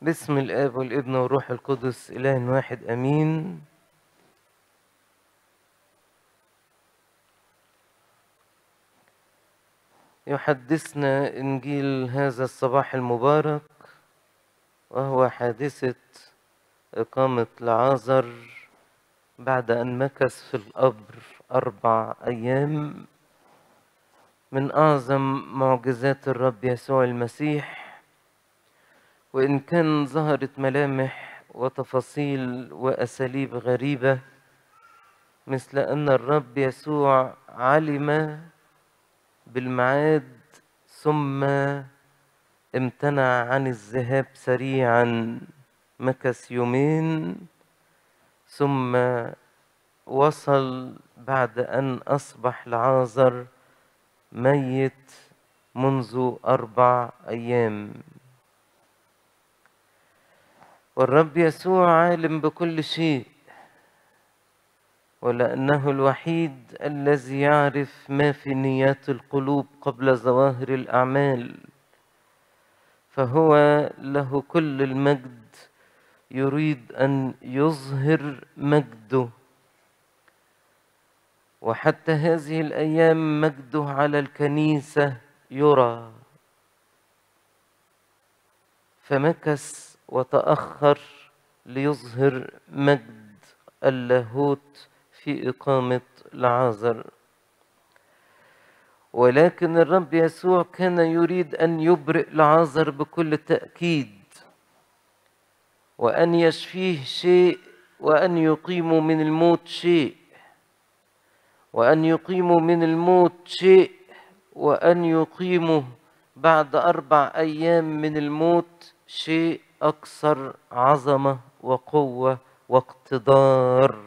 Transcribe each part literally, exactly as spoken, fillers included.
باسم الآب والابن والروح القدس إله واحد أمين. يحدثنا إنجيل هذا الصباح المبارك وهو حادثة إقامة لعازر بعد أن مكث في القبر أربع أيام، من أعظم معجزات الرب يسوع المسيح. وإن كان ظهرت ملامح وتفاصيل وأساليب غريبة، مثل أن الرب يسوع علم بالميعاد ثم امتنع عن الذهاب سريعا، مكث يومين ثم وصل بعد أن أصبح لعازر ميت منذ أربع أيام. والرب يسوع عالم بكل شيء، ولأنه الوحيد الذي يعرف ما في نيات القلوب قبل ظواهر الأعمال، فهو له كل المجد، يريد أن يظهر مجده. وحتى هذه الأيام مجده على الكنيسة يرى، فمكث وتأخر ليظهر مجد اللاهوت في إقامة لعازر. ولكن الرب يسوع كان يريد أن يبرئ لعازر بكل تأكيد، وأن يشفيه شيء، وأن يقيمه من الموت شيء، وأن يقيمه من الموت شيء، وأن يقيمه بعد أربع أيام من الموت شيء أكثر عظمة وقوة واقتدار.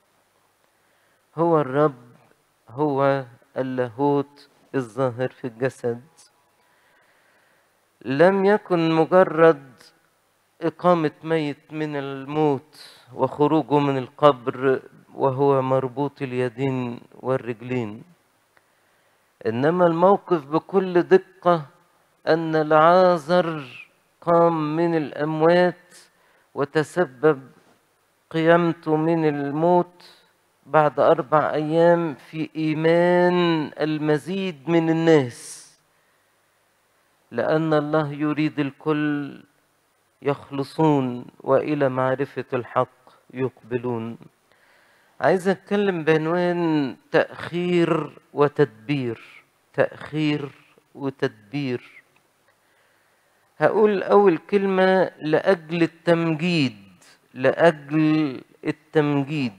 هو الرب، هو اللاهوت الظاهر في الجسد. لم يكن مجرد إقامة ميت من الموت وخروجه من القبر وهو مربوط اليدين والرجلين، إنما الموقف بكل دقة أن لعازر قام من الأموات وتسبب قيامته من الموت بعد أربع أيام في إيمان المزيد من الناس، لأن الله يريد الكل يخلصون وإلى معرفة الحق يقبلون. عايز أتكلم بعنوان تأخير وتدبير. تأخير وتدبير. هقول أول كلمة لأجل التمجيد. لأجل التمجيد.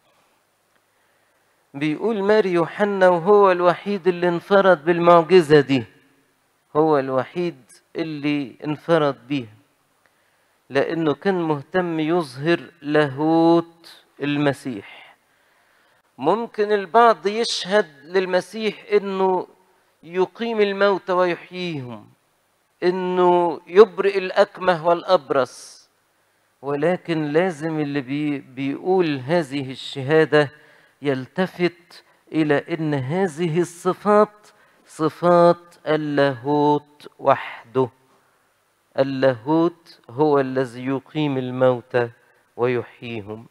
بيقول ماري يوحنا، وهو الوحيد اللي انفرد بالمعجزة دي، هو الوحيد اللي انفرد بيها، لأنه كان مهتم يظهر لاهوت المسيح. ممكن البعض يشهد للمسيح إنه يقيم الموتى ويحييهم، إنه يبرئ الأكمه والأبرص، ولكن لازم اللي بي بيقول هذه الشهادة يلتفت إلى إن هذه الصفات صفات اللاهوت وحده. اللاهوت هو الذي يقيم الموتى ويحييهم.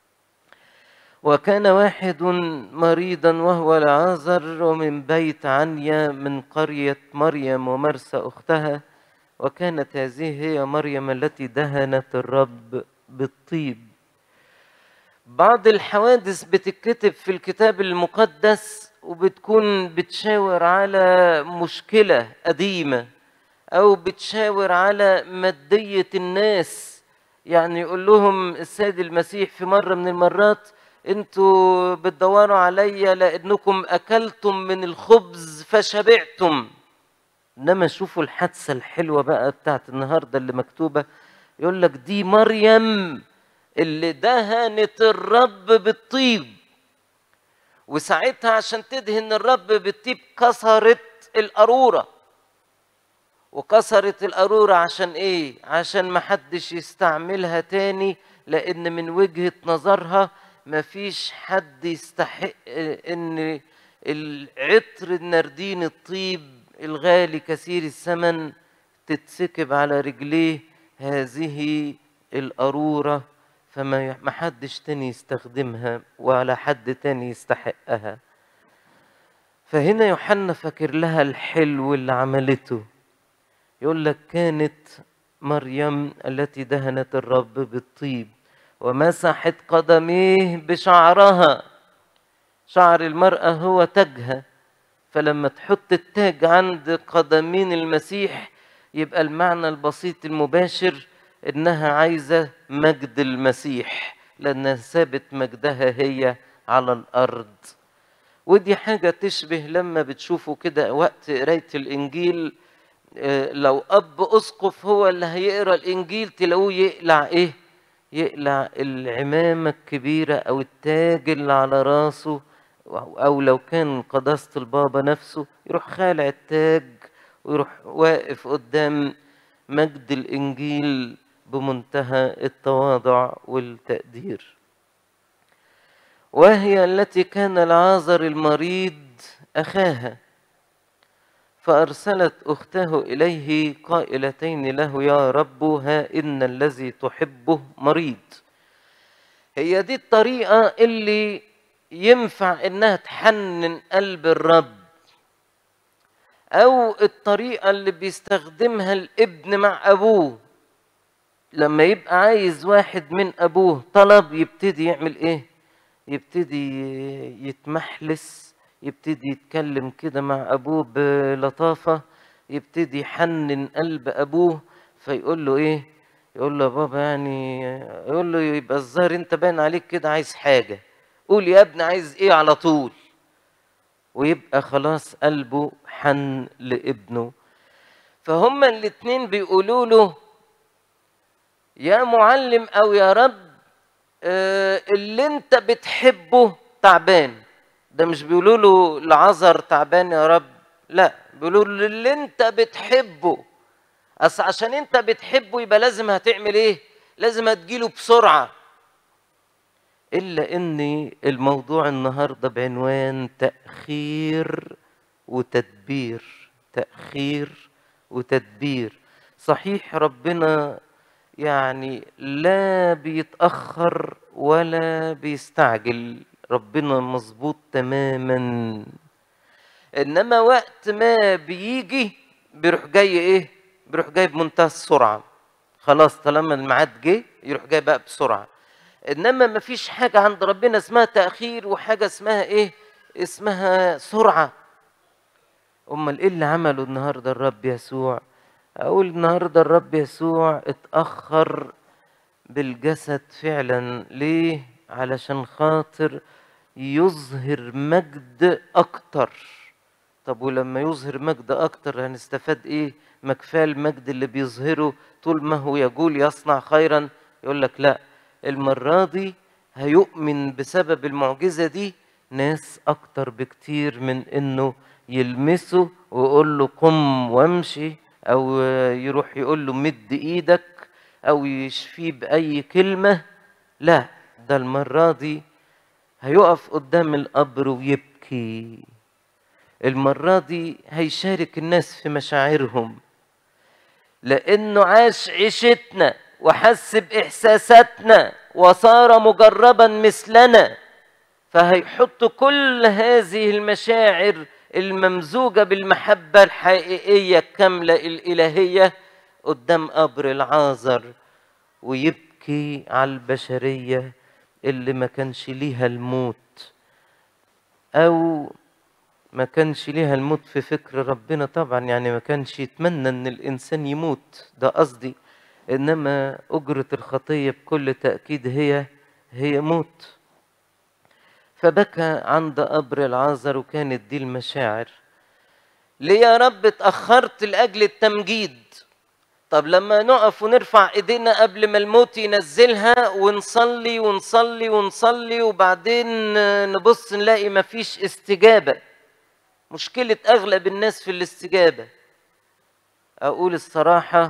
وكان واحد مريضا وهو لعازر، ومن بيت عنيا من قرية مريم ومرسى أختها، وكانت هذه هي مريم التي دهنت الرب بالطيب. بعض الحوادث بتتكتب في الكتاب المقدس وبتكون بتشاور على مشكلة قديمة، أو بتشاور على مادية الناس. يعني يقول لهم السيد المسيح في مرة من المرات: انتوا بتدوروا عليا لأنكم أكلتم من الخبز فشبعتم. إنما شوفوا الحادثة الحلوة بقى بتاعت النهاردة اللي مكتوبة، يقول لك دي مريم اللي دهنت الرب بالطيب. وساعتها عشان تدهن الرب بالطيب كسرت القارورة. وكسرت القارورة عشان ايه؟ عشان ما حدش يستعملها تاني، لان من وجهة نظرها مفيش حد يستحق ان العطر النردين الطيب الغالي كثير الثمن تتسكب على رجليه هذه القارورة فما ما حدش تاني يستخدمها ولا حد تاني يستحقها. فهنا يوحنا فاكر لها الحلو اللي عملته، يقول لك كانت مريم التي دهنت الرب بالطيب ومسحت قدميه بشعرها. شعر المرأة هو تاجها، فلما تحط التاج عند قدمين المسيح يبقى المعنى البسيط المباشر انها عايزة مجد المسيح، لانها سابت مجدها هي على الارض. ودي حاجة تشبه لما بتشوفوا كده وقت قراية الانجيل، لو اب اسقف هو اللي هيقرا الانجيل تلاقوه يقلع ايه؟ يقلع العمامة الكبيرة او التاج اللي على راسه، او لو كان قداسة البابا نفسه يروح خالع التاج ويروح واقف قدام مجد الانجيل بمنتهى التواضع والتقدير. وهي التي كان العازر المريض اخاها، فارسلت اخته اليه قائلتين له يا رب ها ان الذي تحبه مريض. هي دي الطريقة اللي ينفع انها تحنن قلب الرب، او الطريقة اللي بيستخدمها الابن مع ابوه لما يبقى عايز واحد من ابوه طلب، يبتدي يعمل ايه؟ يبتدي يتمحلس، يبتدي يتكلم كده مع ابوه بلطافة، يبتدي يحنن قلب ابوه، فيقول له ايه؟ يقول له يا بابا يعني، يقول له يبقى الظاهر انت باين عليك كده عايز حاجة، قول يا ابني عايز ايه على طول، ويبقى خلاص قلبه حن لابنه. فهما الاتنين بيقولوا له يا معلم او يا رب آه اللي انت بتحبه تعبان. ده مش بيقولوا له العذر تعبان يا رب، لا بيقولوا له اللي انت بتحبه. اصل عشان انت بتحبه يبقى لازم هتعمل ايه؟ لازم هتجيله بسرعة. الا ان الموضوع النهاردة بعنوان تأخير وتدبير. تأخير وتدبير. صحيح ربنا يعني لا بيتأخر ولا بيستعجل، ربنا مظبوط تماما، انما وقت ما بيجي بيروح جاي ايه؟ بيروح جاي بمنتهى السرعة. خلاص طالما الميعاد جه يروح جاي بقى بسرعة. انما مفيش حاجة عند ربنا اسمها تأخير وحاجة اسمها ايه؟ اسمها سرعة. امال ايه اللي عمله النهارده الرب يسوع؟ اقول النهارده الرب يسوع اتأخر بالجسد فعلا. ليه؟ علشان خاطر يظهر مجد اكتر. طب ولما يظهر مجد اكتر هنستفاد ايه؟ ما كفايه المجد اللي بيظهره طول ما هو يقول يصنع خيرا. يقول لك لا، المره دي هيؤمن بسبب المعجزه دي ناس اكتر بكتير من انه يلمسه ويقول له قم وامشي، او يروح يقول له مد ايدك، او يشفيه باي كلمه. لا، ده المره دي هيقف قدام القبر ويبكي. المرة دي هيشارك الناس في مشاعرهم، لأنه عاش عيشتنا وحس بإحساساتنا وصار مجربا مثلنا، فهيحط كل هذه المشاعر الممزوجة بالمحبة الحقيقية الكاملة الإلهية قدام قبر العازر، ويبكي على البشرية اللي ما كانش ليها الموت، أو ما كانش ليها الموت في فكر ربنا طبعا، يعني ما كانش يتمنى ان الانسان يموت، ده قصدي. انما اجرة الخطية بكل تأكيد هي هي موت. فبكى عند قبر العازر، وكانت دي المشاعر. ليه يا رب اتأخرت لأجل التمجيد؟ طب لما نقف ونرفع ايدينا قبل ما الموت ينزلها ونصلي ونصلي ونصلي وبعدين نبص نلاقي مفيش استجابة. مشكلة أغلب الناس في الاستجابة. أقول الصراحة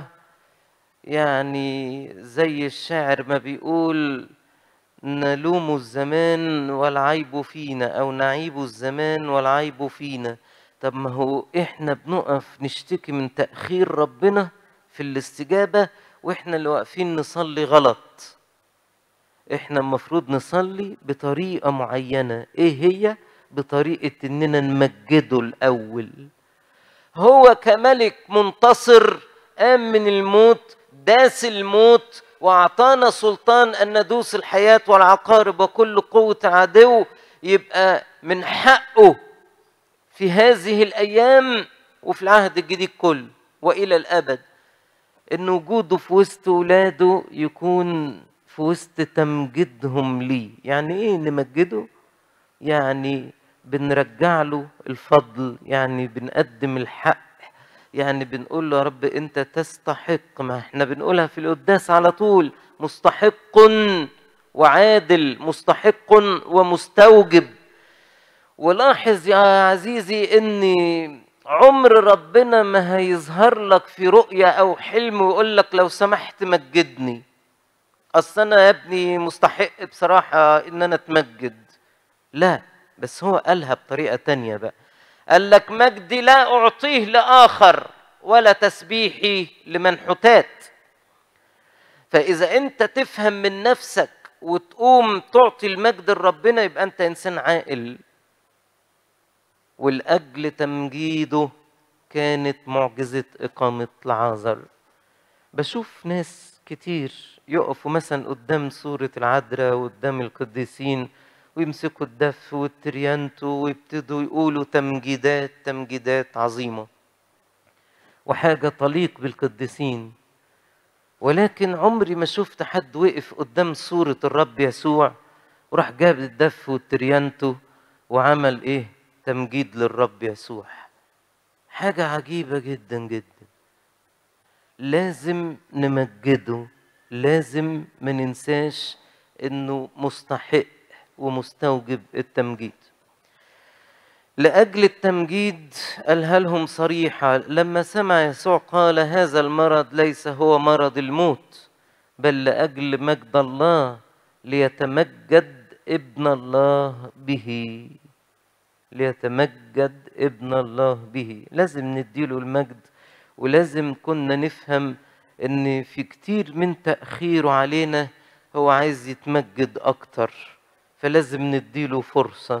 يعني زي الشاعر ما بيقول نلوم الزمان والعيب فينا، أو نعيب الزمان والعيب فينا. طب ما هو إحنا بنقف نشتكي من تأخير ربنا في الاستجابة، واحنا اللي واقفين نصلي غلط. احنا المفروض نصلي بطريقة معينة. ايه هي؟ بطريقة اننا نمجده الاول. هو كملك منتصر قام من الموت، داس الموت واعطانا سلطان ان ندوس الحياة والعقارب وكل قوة عدو. يبقى من حقه في هذه الايام وفي العهد الجديد كله والى الابد ان وجوده في وسط ولاده يكون في وسط تمجيدهم ليه. يعني ايه نمجده؟ يعني بنرجع له الفضل، يعني بنقدم الحق، يعني بنقول له يا رب انت تستحق. ما احنا بنقولها في القداس على طول، مستحق وعادل، مستحق ومستوجب. ولاحظ يا عزيزي ان عمر ربنا ما هيظهر لك في رؤية او حلم ويقول لك لو سمحت مجدني. اصل انا يا ابني مستحق بصراحة ان انا اتمجد. لا، بس هو قالها بطريقة تانية بقى. قال لك مجدي لا اعطيه لاخر ولا تسبيحي لمنحوتات. فاذا انت تفهم من نفسك وتقوم تعطي المجد لربنا يبقى انت انسان عاقل. ولأجل تمجيده كانت معجزة إقامة لعازر. بشوف ناس كتير يقفوا مثلا قدام صورة العذراء وقدام القديسين ويمسكوا الدف والتريانتو ويبتدوا يقولوا تمجيدات تمجيدات عظيمة وحاجة تليق بالقديسين. ولكن عمري ما شفت حد وقف قدام صورة الرب يسوع وراح جاب الدف والتريانتو وعمل ايه؟ تمجيد للرب يسوع. حاجة عجيبة جدا جدا. لازم نمجده، لازم ما ننساش انه مستحق ومستوجب التمجيد. لأجل التمجيد قالها لهم صريحة لما سمع يسوع قال هذا المرض ليس هو مرض الموت بل لأجل مجد الله ليتمجد ابن الله به. ليتمجد ابن الله به. لازم نديله المجد. ولازم كنا نفهم ان في كتير من تأخيره علينا هو عايز يتمجد اكتر، فلازم نديله فرصة.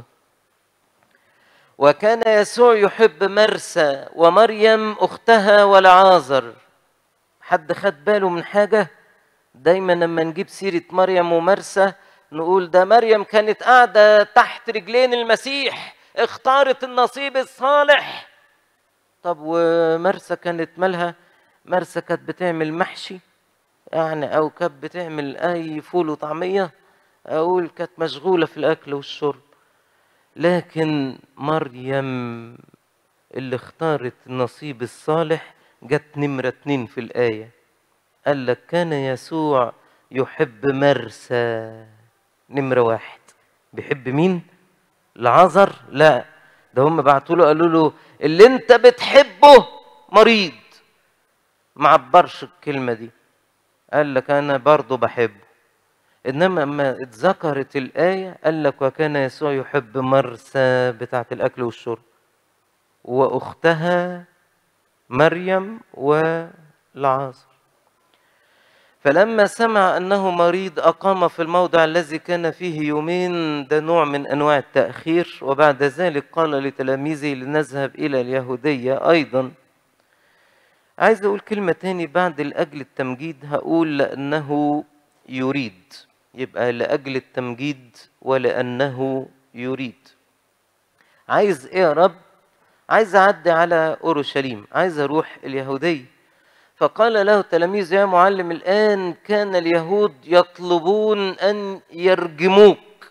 وكان يسوع يحب مرسى ومريم اختها ولعازر. حد خد باله من حاجة؟ دايما لما نجيب سيرة مريم ومرسى نقول ده مريم كانت قاعدة تحت رجلين المسيح اختارت النصيب الصالح. طب ومرسى كانت مالها؟ مرسى كانت بتعمل محشي يعني، او كانت بتعمل اي فول وطعمية، اقول كانت مشغولة في الاكل والشرب. لكن مريم اللي اختارت النصيب الصالح جت نمرة اتنين في الآية. قال لك كان يسوع يحب مرسى نمرة واحد. بيحب مين؟ لعازر؟ لا، ده هم بعتوا له قالوا له اللي انت بتحبه مريض. ما عبرش الكلمة دي، قال لك انا برضه بحبه. انما اما اتذكرت الآية قال لك وكان يسوع يحب مرسى بتاعت الاكل والشرب واختها مريم ولعازر. فلما سمع أنه مريض أقام في الموضع الذي كان فيه يومين. ده نوع من أنواع التأخير. وبعد ذلك قال لتلاميذه لنذهب إلى اليهودية أيضا. عايز أقول كلمة تاني بعد لأجل التمجيد، هقول لأنه يريد. يبقى لأجل التمجيد ولأنه يريد. عايز إيه يا رب؟ عايز أعدي على أورشليم، عايز أروح اليهودية. فقال له تلاميذ يا معلم الآن كان اليهود يطلبون أن يرجموك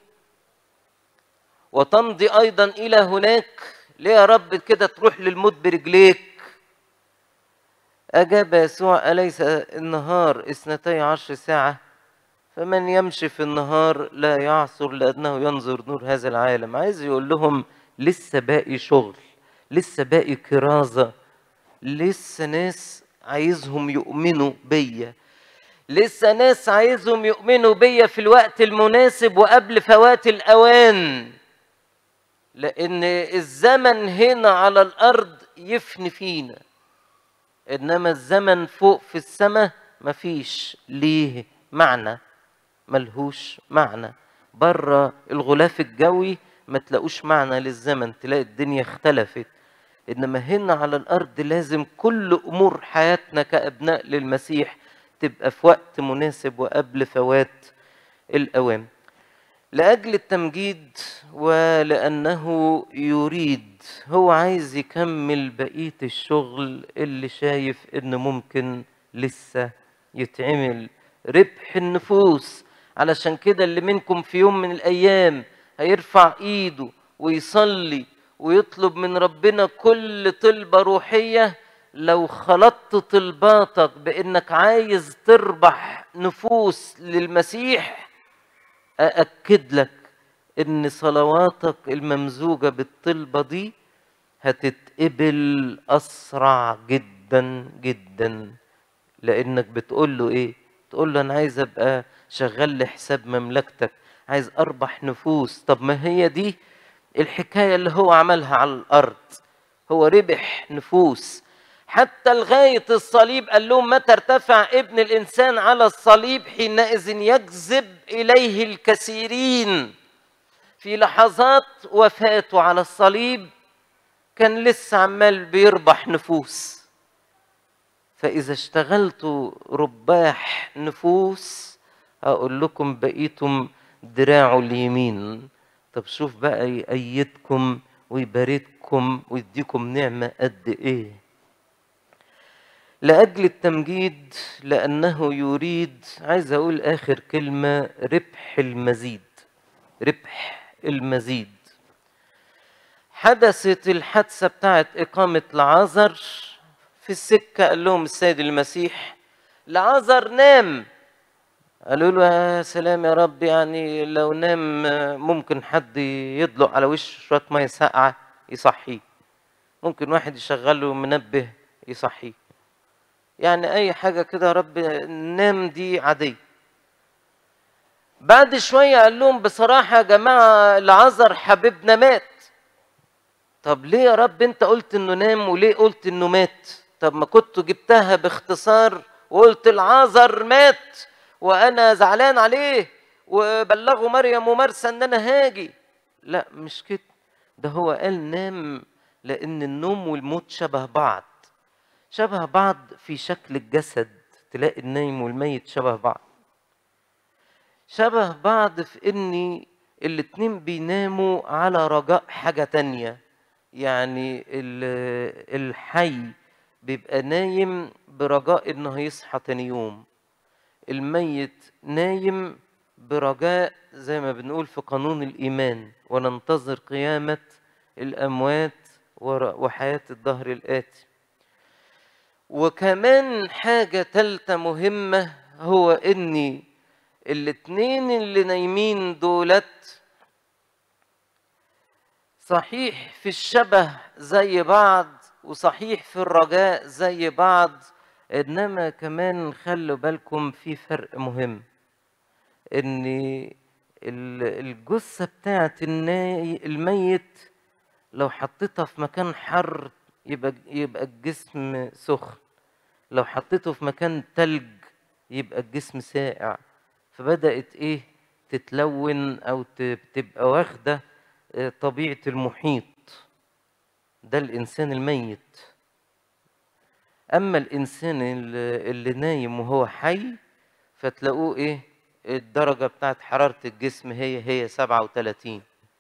وتمضي أيضا إلى هناك. ليه يا رب كده تروح للموت برجليك؟ أجاب يسوع أليس النهار اثنتي عشر ساعة؟ فمن يمشي في النهار لا يعصر لأنه ينظر نور هذا العالم. عايز يقول لهم لسه باقي شغل، لسه باقي كرازة، لسه ناس عايزهم يؤمنوا بيا، لسه ناس عايزهم يؤمنوا بيا في الوقت المناسب وقبل فوات الأوان. لأن الزمن هنا على الأرض يفني فينا، إنما الزمن فوق في السماء مفيش ليه معنى، ملهوش معنى. بره الغلاف الجوي ما تلاقوش معنى للزمن، تلاقي الدنيا اختلفت. انما هنا على الارض لازم كل امور حياتنا كابناء للمسيح تبقى في وقت مناسب وقبل فوات الاوان. لاجل التمجيد ولانه يريد، هو عايز يكمل بقيه الشغل اللي شايف انه ممكن لسه يتعمل، ربح النفوس. علشان كده اللي منكم في يوم من الايام هيرفع ايده ويصلي ويطلب من ربنا كل طلبة روحية، لو خلطت طلباتك بانك عايز تربح نفوس للمسيح، أأكد لك ان صلواتك الممزوجة بالطلبة دي هتتقبل اسرع جدا جدا. لانك بتقول له ايه؟ تقول له انا عايز ابقى شغال لحساب مملكتك، عايز اربح نفوس. طب ما هي دي الحكاية اللي هو عملها على الارض، هو ربح نفوس حتى لغاية الصليب. قال لهم متى ارتفع ابن الانسان على الصليب حينئذ يجذب اليه الكثيرين. في لحظات وفاته على الصليب كان لسه عمال بيربح نفوس. فإذا اشتغلتوا رباح نفوس أقول لكم بقيتم دراعه اليمين. طب شوف بقى يأيدكم ويبارككم ويديكم نعمة قد إيه. لأجل التمجيد لأنه يريد، عايز أقول آخر كلمة، ربح المزيد. ربح المزيد. حدثت الحادثة بتاعت إقامة لعازر في السكة. قال لهم السيد المسيح لعازر نام. قالوا له يا سلام يا رب، يعني لو نام ممكن حد يدلق على وشه شوية مية ساقعة يصحيه، ممكن واحد يشغل له منبه يصحيه، يعني أي حاجة كده يا رب، نام دي عادية. بعد شوية قال لهم بصراحة يا جماعة لعازر حبيبنا مات. طب ليه يا رب انت قلت انه نام وليه قلت انه مات؟ طب ما كنت جبتها باختصار وقلت العازر مات وانا زعلان عليه وبلغوا مريم ومرسى ان انا هاجي. لا مش كده، ده هو قال نام لان النوم والموت شبه بعض. شبه بعض في شكل الجسد، تلاقي النايم والميت شبه بعض. شبه بعض في ان الاتنين بيناموا على رجاء حاجة تانية. يعني الحي بيبقى نايم برجاء انه هيصحى تاني يوم، الميت نايم برجاء زي ما بنقول في قانون الإيمان وننتظر قيامة الأموات وحياة الدهر الآتي. وكمان حاجة تالتة مهمة، هو إن الاتنين اللي نايمين دولت صحيح في الشبه زي بعض وصحيح في الرجاء زي بعض، إنما كمان خلوا بالكم في فرق مهم، إن الجثة بتاعت الميت لو حطيتها في مكان حر يبقى يبقى الجسم سخن، لو حطيته في مكان تلج يبقى الجسم ساقع. فبدأت إيه تتلون أو تبقى واخدة طبيعة المحيط. ده الإنسان الميت. أما الإنسان اللي نايم وهو حي فتلاقوه إيه الدرجة بتاعت حرارة الجسم هي هي سبعة وثلاثين.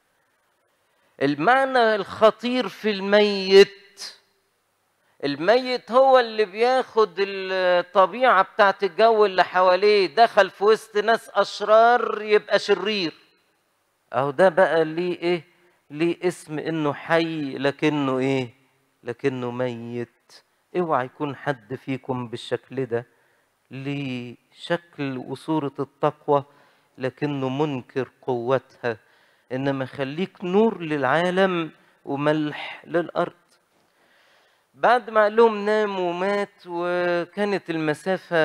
المعنى الخطير في الميت، الميت هو اللي بياخد الطبيعة بتاعت الجو اللي حواليه، دخل في وسط ناس أشرار يبقى شرير. أهو ده بقى ليه إيه؟ ليه اسم إنه حي لكنه إيه؟ لكنه ميت. اوعى يكون حد فيكم بالشكل ده، ليه شكل وصورة التقوى لكنه منكر قوتها. إنما خليك نور للعالم وملح للأرض. بعد ما قال لهم نام ومات، وكانت المسافة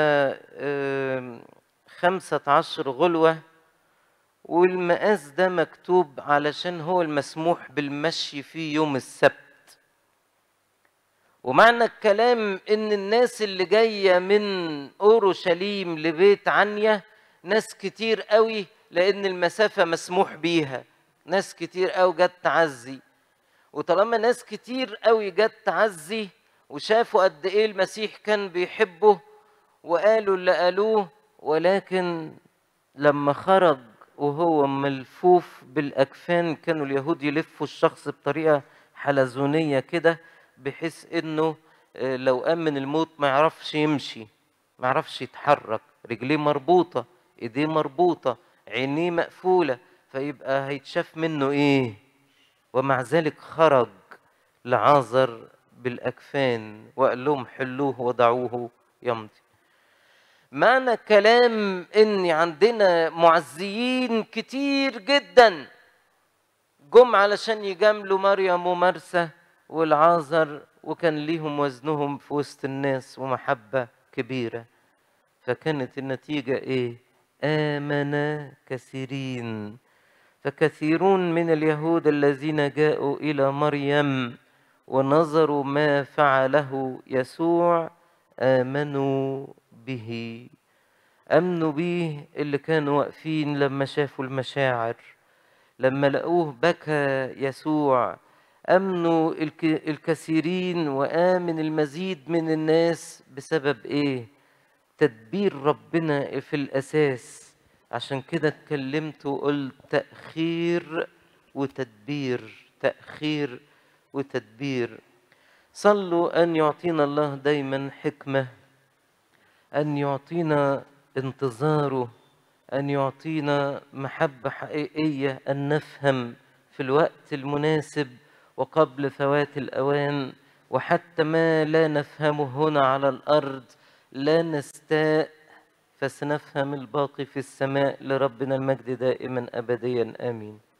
خمسة عشر غلوة، والمقاس ده مكتوب علشان هو المسموح بالمشي فيه يوم السبت. ومعنى الكلام ان الناس اللي جايه من اورشليم لبيت عنيا ناس كتير قوي، لان المسافه مسموح بيها، ناس كتير قوي جت تعزي. وطالما ناس كتير قوي جت تعزي وشافوا قد ايه المسيح كان بيحبه وقالوا اللي قالوه، ولكن لما خرج وهو ملفوف بالاكفان كانوا اليهود يلفوا الشخص بطريقه حلزونيه كده، بحيث انه لو قام من الموت ما يعرفش يمشي، ما يعرفش يتحرك، رجليه مربوطه، ايديه مربوطه، عينيه مقفوله، فيبقى هيتشاف منه ايه؟ ومع ذلك خرج لعازر بالاكفان وقال لهم حلوه وضعوه يمضي. معنى كلام ان عندنا معزيين كتير جدا جم علشان يجاملوا مريم ومرسى والعازر، وكان ليهم وزنهم في وسط الناس ومحبة كبيرة. فكانت النتيجة ايه؟ آمن كثيرين. فكثيرون من اليهود الذين جاءوا إلى مريم ونظروا ما فعله يسوع آمنوا به. آمنوا بيه اللي كانوا واقفين لما شافوا المشاعر، لما لقوه بكى يسوع. آمنوا الكثيرين وآمن المزيد من الناس بسبب إيه؟ تدبير ربنا في الأساس. عشان كده اتكلمت وقلت تأخير وتدبير، تأخير وتدبير. صلوا أن يعطينا الله دايما حكمة، أن يعطينا انتظاره، أن يعطينا محبة حقيقية، أن نفهم في الوقت المناسب وقبل فوات الأوان. وحتى ما لا نفهمه هنا على الأرض لا نستاء، فسنفهم الباقي في السماء. لربنا المجد دائما أبديا آمين.